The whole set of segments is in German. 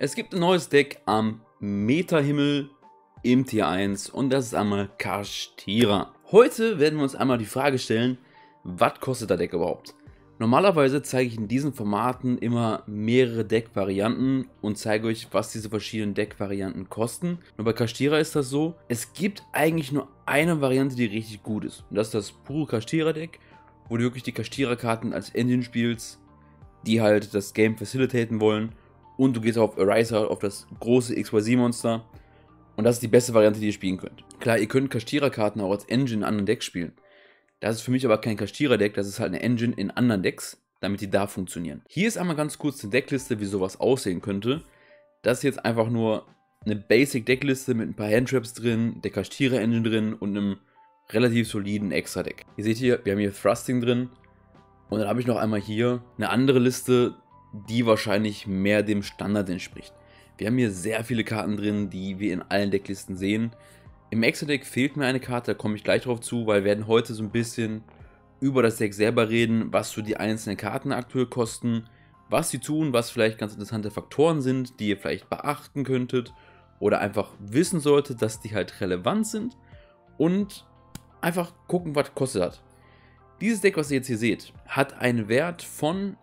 Es gibt ein neues Deck am Meta-Himmel im Tier 1 und das ist einmal Kashtira. Heute werden wir uns einmal die Frage stellen, was kostet das Deck überhaupt? Normalerweise zeige ich in diesen Formaten immer mehrere Deck-Varianten und zeige euch, was diese verschiedenen Deck-Varianten kosten. Nur bei Kashtira ist das so, es gibt eigentlich nur eine Variante, die richtig gut ist. Und das ist das pure Kashtira-Deck, wo du wirklich die Kashtira-Karten als Engine spielst, die halt das Game facilitaten wollen. Und du gehst auf Eraser, auf das große XYZ-Monster. Und das ist die beste Variante, die ihr spielen könnt. Klar, ihr könnt Kashtira-Karten auch als Engine in anderen Decks spielen. Das ist für mich aber kein Kashtira-Deck, das ist halt eine Engine in anderen Decks, damit die da funktionieren. Hier ist einmal ganz kurz eine Deckliste, wie sowas aussehen könnte. Das ist jetzt einfach nur eine Basic-Deckliste mit ein paar Handtraps drin, der Kashtira-Engine drin und einem relativ soliden Extra-Deck. Ihr seht hier, wir haben hier Thrusting drin. Und dann habe ich noch einmal hier eine andere Liste, die wahrscheinlich mehr dem Standard entspricht. Wir haben hier sehr viele Karten drin, die wir in allen Decklisten sehen. Im Extra-Deck fehlt mir eine Karte, da komme ich gleich drauf zu, weil wir werden heute so ein bisschen über das Deck selber reden, was so die einzelnen Karten aktuell kosten, was sie tun, was vielleicht ganz interessante Faktoren sind, die ihr vielleicht beachten könntet oder einfach wissen solltet, dass die halt relevant sind und einfach gucken, was kostet das. Dieses Deck, was ihr jetzt hier seht, hat einen Wert von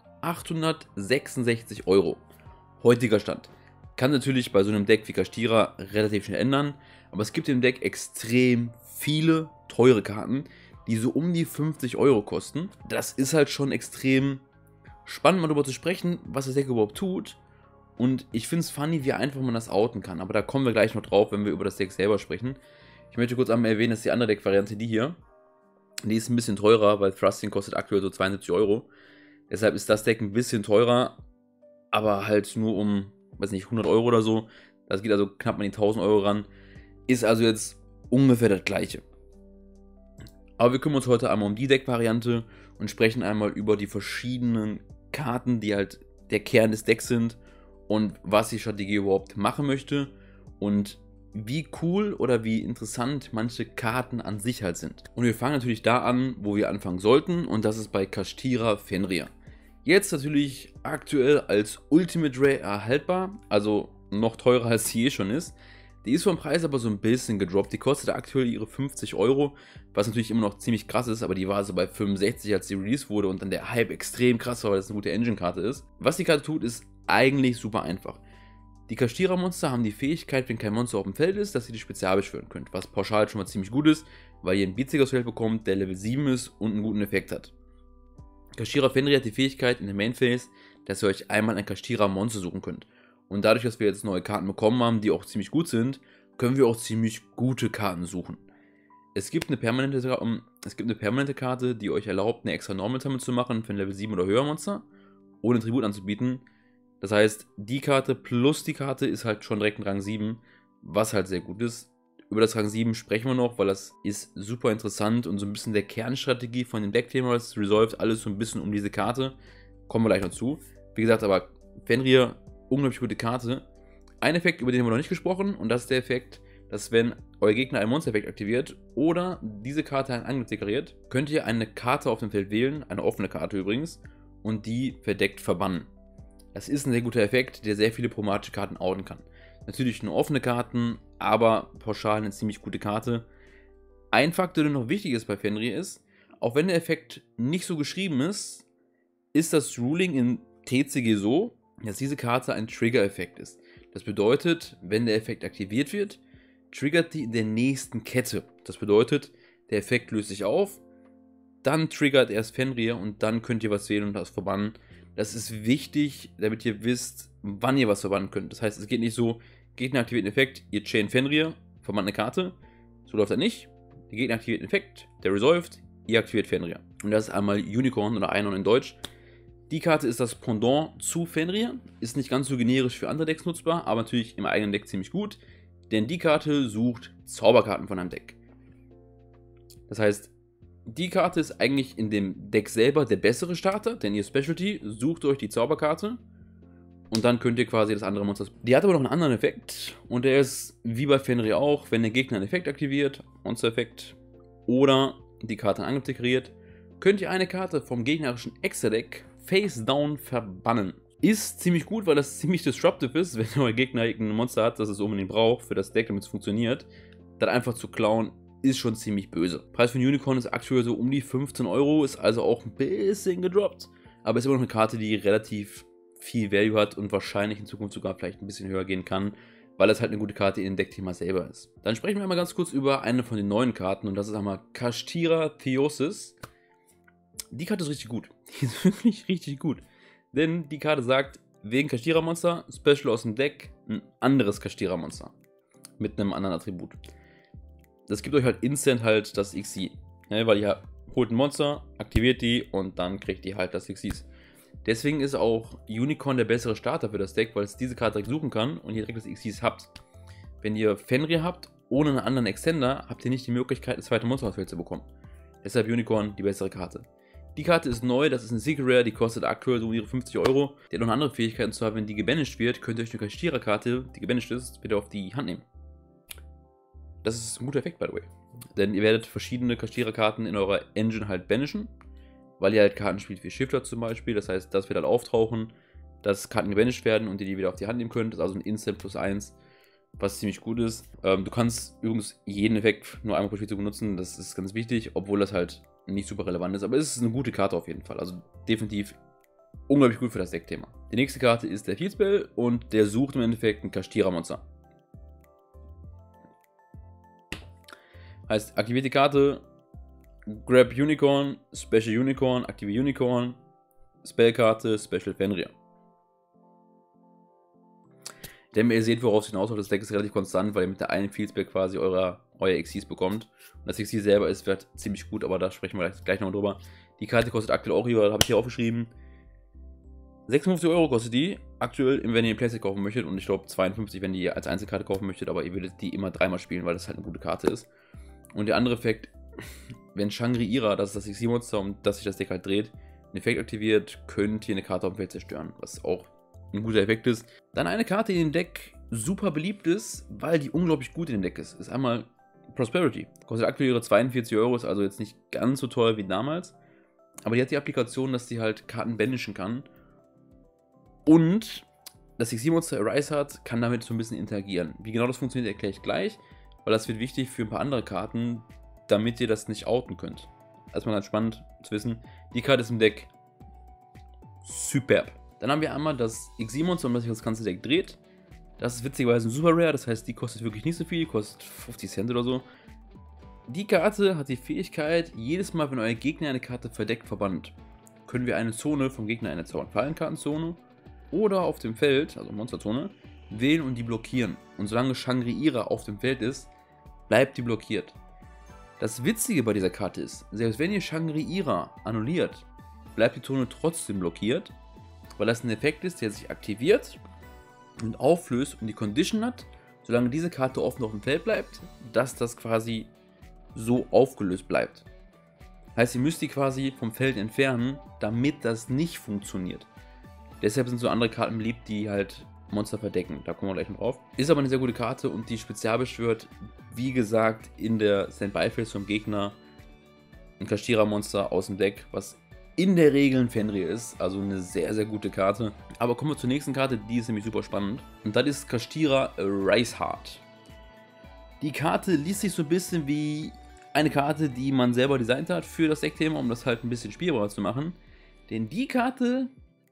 866 €. Heutiger Stand. Kann natürlich bei so einem Deck wie Kashtira relativ schnell ändern, aber es gibt im Deck extrem viele teure Karten, die so um die 50 € kosten. Das ist halt schon extrem spannend, mal darüber zu sprechen, was das Deck überhaupt tut. Und ich finde es funny, wie einfach man das outen kann, aber da kommen wir gleich noch drauf, wenn wir über das Deck selber sprechen. Ich möchte kurz einmal erwähnen, dass die andere Deck-Variante, die hier, die ist ein bisschen teurer, weil Thrusting kostet aktuell so 72 €. Deshalb ist das Deck ein bisschen teurer, aber halt nur um, weiß nicht, 100 € oder so. Das geht also knapp an die 1000 € ran. Ist also jetzt ungefähr das gleiche. Aber wir kümmern uns heute einmal um die Deck-Variante und sprechen einmal über die verschiedenen Karten, die halt der Kern des Decks sind und was die Strategie überhaupt machen möchte und wie cool oder wie interessant manche Karten an sich halt sind. Und wir fangen natürlich da an, wo wir anfangen sollten, und das ist bei Kashtira Fenrir. Jetzt natürlich aktuell als Ultimate Rare erhaltbar, also noch teurer als sie eh schon ist. Die ist vom Preis aber so ein bisschen gedroppt. Die kostet aktuell ihre 50 €, was natürlich immer noch ziemlich krass ist, aber die war so bei 65, als die released wurde und dann der Hype extrem krass war, weil das eine gute Engine-Karte ist. Was die Karte tut, ist eigentlich super einfach. Die Kashtira-Monster haben die Fähigkeit, wenn kein Monster auf dem Feld ist, dass ihr die spezial beschwören könnt, was pauschal schon mal ziemlich gut ist, weil ihr einen Beatstick aufs Feld bekommt, der Level 7 ist und einen guten Effekt hat. Kashtira Fenrir hat die Fähigkeit in der Main Phase, dass ihr euch einmal ein Kashtira Monster suchen könnt. Und dadurch, dass wir jetzt neue Karten bekommen haben, die auch ziemlich gut sind, können wir auch ziemlich gute Karten suchen. Es gibt eine permanente Karte, die euch erlaubt, eine extra Normal Summon zu machen für ein Level 7 oder höher Monster, ohne Tribut anzubieten. Das heißt, die Karte plus die Karte ist halt schon direkt ein Rang 7, was halt sehr gut ist. Über das Rang 7 sprechen wir noch, weil das ist super interessant und so ein bisschen der Kernstrategie von dem Deck-Thema. Es resolved alles so ein bisschen um diese Karte. Kommen wir gleich noch zu. Wie gesagt, aber Fenrir, unglaublich gute Karte. Ein Effekt, über den haben wir noch nicht gesprochen, und das ist der Effekt, dass wenn euer Gegner einen Monster-Effekt aktiviert oder diese Karte einen Angriff deklariert, könnt ihr eine Karte auf dem Feld wählen, eine offene Karte übrigens, und die verdeckt verbannen. Das ist ein sehr guter Effekt, der sehr viele problematische Karten outen kann. Natürlich nur offene Karten, aber pauschal eine ziemlich gute Karte. Ein Faktor, der noch wichtig ist bei Fenrir ist, auch wenn der Effekt nicht so geschrieben ist, ist das Ruling in TCG so, dass diese Karte ein Trigger-Effekt ist. Das bedeutet, wenn der Effekt aktiviert wird, triggert die in der nächsten Kette. Das bedeutet, der Effekt löst sich auf, dann triggert erst Fenrir und dann könnt ihr was wählen und das verbannen. Das ist wichtig, damit ihr wisst, wann ihr was verbannen könnt. Das heißt, es geht nicht so, Gegner aktiviert einen Effekt, ihr chain Fenrir, verbannt eine Karte. So läuft das nicht. Der Gegner aktiviert einen Effekt, der resolved, ihr aktiviert Fenrir. Und das ist einmal Unicorn oder Einhorn in Deutsch. Die Karte ist das Pendant zu Fenrir, ist nicht ganz so generisch für andere Decks nutzbar, aber natürlich im eigenen Deck ziemlich gut, denn die Karte sucht Zauberkarten von einem Deck. Das heißt, die Karte ist eigentlich in dem Deck selber der bessere Starter, denn ihr Specialty sucht euch die Zauberkarte und dann könnt ihr quasi das andere Monster. Die hat aber noch einen anderen Effekt und der ist wie bei Fenrir auch, wenn der Gegner einen Effekt aktiviert, Monster-Effekt, oder die Karte einen Angriff deklariert, könnt ihr eine Karte vom gegnerischen Extra-Deck Face Down verbannen. Ist ziemlich gut, weil das ziemlich disruptive ist, wenn euer Gegner ein Monster hat, das es unbedingt braucht für das Deck, damit es funktioniert. Dann einfach zu klauen, ist schon ziemlich böse. Preis für ein Unicorn ist aktuell so um die 15 Euro, ist also auch ein bisschen gedroppt. Aber ist immer noch eine Karte, die relativ viel Value hat und wahrscheinlich in Zukunft sogar vielleicht ein bisschen höher gehen kann, weil es halt eine gute Karte in dem Deckthema selber ist. Dann sprechen wir einmal ganz kurz über eine von den neuen Karten und das ist einmal Kashtira Theosis. Die Karte ist richtig gut. Die ist wirklich richtig gut. Denn die Karte sagt, wegen Kashtira-Monster, Special aus dem Deck, ein anderes Kashtira-Monster. Mit einem anderen Attribut. Das gibt euch halt instant halt das XC. Ja, weil ihr holt ein Monster, aktiviert die und dann kriegt ihr halt das XCs. Deswegen ist auch Unicorn der bessere Starter für das Deck, weil es diese Karte direkt suchen kann und ihr direkt das XCs habt. Wenn ihr Fenrir habt, ohne einen anderen Extender, habt ihr nicht die Möglichkeit, eine zweite Monster aufs Feld zu bekommen. Deshalb Unicorn die bessere Karte. Die Karte ist neu, das ist eine Secret Rare, die kostet aktuell so ihre 50 Euro. Die hat noch eine andere Fähigkeit, und zwar, wenn die gebanished wird, könnt ihr euch eine Kashtira-Karte, die gebanished ist, wieder auf die Hand nehmen. Das ist ein guter Effekt, by the way. Denn ihr werdet verschiedene Kashtira-Karten in eurer Engine halt banishen, weil ihr halt Karten spielt wie Shifter zum Beispiel. Das heißt, das wird halt auftauchen, dass Karten gebanished werden und ihr die wieder auf die Hand nehmen könnt. Das ist also ein Instant +1, was ziemlich gut ist. Du kannst übrigens jeden Effekt nur einmal pro Spielzug benutzen, das ist ganz wichtig, obwohl das halt nicht super relevant ist, aber es ist eine gute Karte auf jeden Fall. Also definitiv unglaublich gut für das Deckthema. Die nächste Karte ist der Field Spell und der sucht im Endeffekt ein Kashtira-Monster. Heißt, aktiviert die Karte, Grab Unicorn, Special Unicorn, aktiviere Unicorn, Spellkarte, Special Fenrir. Denn ihr seht, worauf es hinausläuft, das Deck ist relativ konstant, weil ihr mit der einen Field Spell quasi euer XCs bekommt. Und das XC selber ist wird ziemlich gut, aber da sprechen wir gleich noch drüber. Die Karte kostet aktuell auch hier, habe ich hier aufgeschrieben. 56 Euro kostet die, aktuell, wenn ihr ein Playset kaufen möchtet. Und ich glaube 52, wenn ihr als Einzelkarte kaufen möchtet, aber ihr würdet die immer dreimal spielen, weil das halt eine gute Karte ist. Und der andere Effekt, wenn Shangri-Ira, das ist das XC-Monster, um das sich das Deck halt dreht, einen Effekt aktiviert, könnt ihr eine Karte auf dem Feld zerstören, was auch ein guter Effekt ist. Dann eine Karte, die in dem Deck super beliebt ist, weil die unglaublich gut in dem Deck ist einmal Prosperity. Kostet aktuell ihre 42 Euro, ist also jetzt nicht ganz so teuer wie damals. Aber die hat die Applikation, dass die halt Karten banishen kann. Und das XC-Monster Arise hat, kann damit so ein bisschen interagieren. Wie genau das funktioniert, erkläre ich gleich, weil das wird wichtig für ein paar andere Karten, damit ihr das nicht outen könnt. Erstmal ganz spannend zu wissen, die Karte ist im Deck superb. Dann haben wir einmal das XC-Monster, um das sich das ganze Deck dreht. Das ist witzigerweise ein Super Rare, das heißt, die kostet wirklich nicht so viel, die kostet 50 Cent oder so. Die Karte hat die Fähigkeit, jedes Mal, wenn euer Gegner eine Karte verdeckt verbannt, können wir eine Zone vom Gegner, eine Fallenkartenzone oder auf dem Feld, also Monsterzone, wählen und die blockieren. Und solange Shangri-Ira auf dem Feld ist, bleibt die blockiert. Das Witzige bei dieser Karte ist, selbst wenn ihr Shangri-Ira annulliert, bleibt die Zone trotzdem blockiert, weil das ein Effekt ist, der sich aktiviert und auflöst und die Condition hat, solange diese Karte offen auf dem Feld bleibt, dass das quasi so aufgelöst bleibt. Heißt, ihr müsst die quasi vom Feld entfernen, damit das nicht funktioniert. Deshalb sind so andere Karten beliebt, die halt Monster verdecken. Da kommen wir gleich noch drauf. Ist aber eine sehr gute Karte und die spezial beschwört, wie gesagt, in der Standby-Phase vom Gegner ein Kashtira-Monster aus dem Deck, was in der Regel ein Fenrir ist, also eine sehr, sehr gute Karte. Aber kommen wir zur nächsten Karte, die ist nämlich super spannend. Und das ist Kashtira Riceheart. Die Karte liest sich so ein bisschen wie eine Karte, die man selber designt hat für das Deckthema, um das halt ein bisschen spielbarer zu machen. Denn die Karte,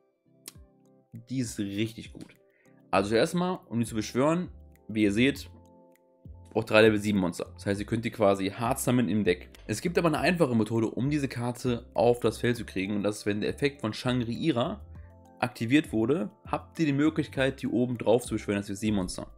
die ist richtig gut. Also erstmal, um die zu beschwören, wie ihr seht, braucht 3 Level 7 Monster. Das heißt, ihr könnt die quasi hart sammeln im Deck. Es gibt aber eine einfache Methode, um diese Karte auf das Feld zu kriegen. Und das ist, wenn der Effekt von Shangri-Ira aktiviert wurde, habt ihr die Möglichkeit, die oben drauf zu beschwören, das ist Monster.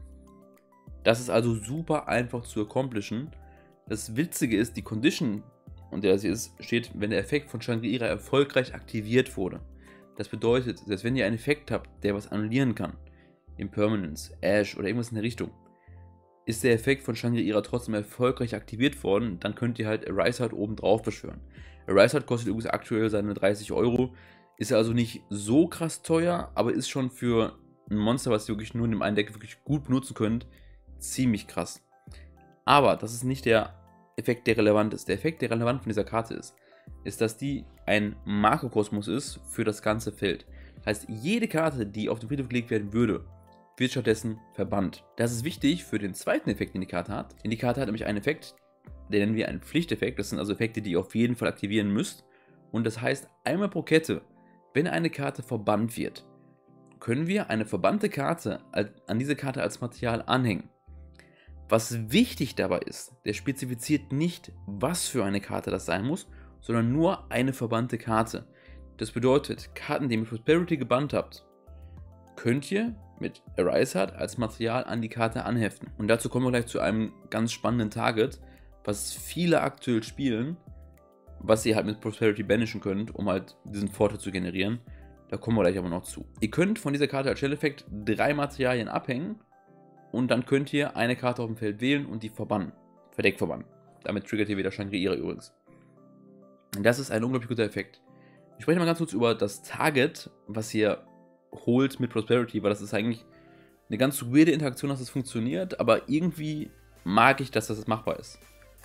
Das ist also super einfach zu accomplishen. Das Witzige ist, die Condition, und der sie ist, steht, wenn der Effekt von Shangri-Ira erfolgreich aktiviert wurde. Das bedeutet, dass wenn ihr einen Effekt habt, der was annullieren kann, Impermanence, Ash oder irgendwas in der Richtung, ist der Effekt von Shangri-Ira trotzdem erfolgreich aktiviert worden, dann könnt ihr halt Riceheart oben drauf beschwören. Riceheart kostet übrigens aktuell seine 30 Euro, ist also nicht so krass teuer, aber ist schon für ein Monster, was ihr wirklich nur in dem einen Deck wirklich gut benutzen könnt, ziemlich krass. Aber das ist nicht der Effekt, der relevant ist. Der Effekt, der relevant von dieser Karte ist, dass die ein Makrokosmos ist für das ganze Feld. Das Heißt, jede Karte, die auf den Friedhof gelegt werden würde, wird stattdessen verbannt. Das ist wichtig für den zweiten Effekt, den die Karte hat. Denn die Karte hat nämlich einen Effekt, den nennen wir einen Pflichteffekt. Das sind also Effekte, die ihr auf jeden Fall aktivieren müsst. Und das heißt, einmal pro Kette, wenn eine Karte verbannt wird, können wir eine verbannte Karte an diese Karte als Material anhängen. Was wichtig dabei ist, der spezifiziert nicht, was für eine Karte das sein muss, sondern nur eine verbannte Karte. Das bedeutet, Karten, die ihr mit Prosperity gebannt habt, könnt ihr mit Eraser als Material an die Karte anheften. Und dazu kommen wir gleich zu einem ganz spannenden Target, was viele aktuell spielen, was ihr halt mit Prosperity banishen könnt, um halt diesen Vorteil zu generieren. Da kommen wir gleich aber noch zu. Ihr könnt von dieser Karte als Shell-Effekt 3 Materialien abhängen und dann könnt ihr eine Karte auf dem Feld wählen und die verbannen. Verdeckt verbannen. Damit triggert ihr wieder Shangri-Ira übrigens. Und das ist ein unglaublich guter Effekt. Ich spreche mal ganz kurz über das Target, was ihr holt mit Prosperity, weil das ist eigentlich eine ganz weirde Interaktion, dass das funktioniert, aber irgendwie mag ich, dass das machbar ist.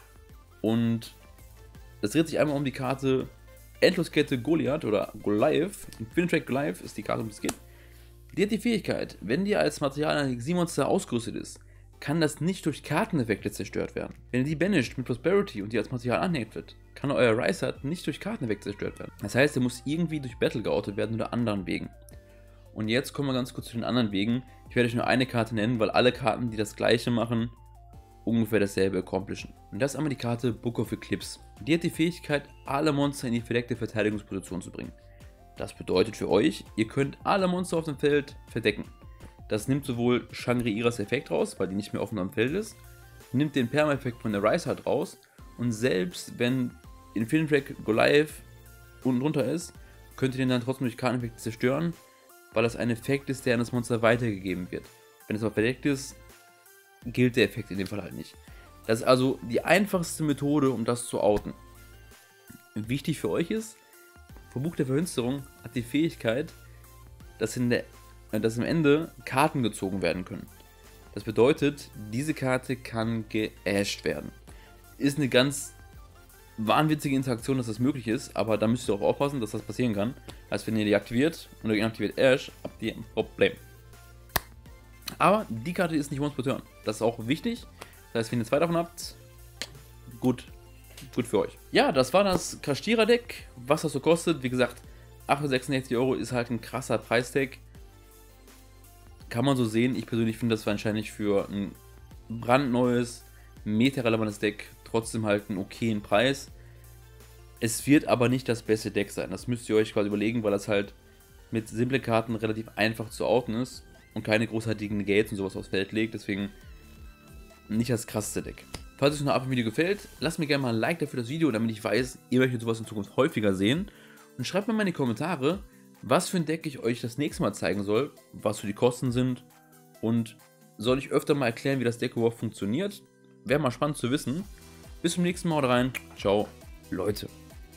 Und das dreht sich einmal um die Karte Endloskette Goliath oder Goliath. Infinite Goliath ist die Karte, um die es geht. Die hat die Fähigkeit, wenn die als Material ein Exilmonster ausgerüstet ist, kann das nicht durch Karteneffekte zerstört werden. Wenn ihr die banisht mit Prosperity und die als Material anheftet, kann euer Rysart nicht durch Karteneffekte zerstört werden. Das heißt, er muss irgendwie durch Battle geoutet werden oder anderen Wegen. Und jetzt kommen wir ganz kurz zu den anderen Wegen. Ich werde euch nur eine Karte nennen, weil alle Karten, die das gleiche machen, ungefähr dasselbe accomplishen. Und das ist einmal die Karte Book of Eclipse. Die hat die Fähigkeit, alle Monster in die verdeckte Verteidigungsposition zu bringen. Das bedeutet für euch, ihr könnt alle Monster auf dem Feld verdecken. Das nimmt sowohl Shangri-Iras Effekt raus, weil die nicht mehr offen am Feld ist, nimmt den Perma-Effekt von der Rysart raus und selbst wenn Infinite Goliath unten drunter ist, könnt ihr den dann trotzdem durch Karteneffekte zerstören, weil das ein Effekt ist, der an das Monster weitergegeben wird. Wenn es aber verdeckt ist, gilt der Effekt in dem Fall halt nicht. Das ist also die einfachste Methode, um das zu outen. Wichtig für euch ist, Verbuch der Verfinsterung hat die Fähigkeit, dass am Ende Karten gezogen werden können. Das bedeutet, diese Karte kann geasht werden. Ist eine ganz wahnwitzige Interaktion, dass das möglich ist, aber da müsst ihr auch aufpassen, dass das passieren kann. Also wenn ihr die aktiviert und ihr aktiviert Ash, habt ihr ein Problem. Aber die Karte ist nicht once per turn. Das ist auch wichtig. Das heißt, wenn ihr 2 davon habt, gut für euch. Ja, das war das Kashtira-Deck. Was das so kostet, wie gesagt, 866 € ist halt ein krasser Preistag. Kann man so sehen. Ich persönlich finde das wahrscheinlich für ein brandneues, meta-relevantes Deck trotzdem halt einen okayen Preis. Es wird aber nicht das beste Deck sein. Das müsst ihr euch quasi überlegen, weil das halt mit simplen Karten relativ einfach zu outen ist und keine großartigen Negates und sowas aufs Feld legt. Deswegen nicht das krasseste Deck. Falls euch noch ein Video gefällt, lasst mir gerne mal ein Like dafür das Video, damit ich weiß, ihr möchtet sowas in Zukunft häufiger sehen. Und schreibt mir mal in die Kommentare, was für ein Deck ich euch das nächste Mal zeigen soll, was für die Kosten sind und soll ich öfter mal erklären, wie das Deck überhaupt funktioniert. Wäre mal spannend zu wissen. Bis zum nächsten Mal, haut rein. Ciao, Leute.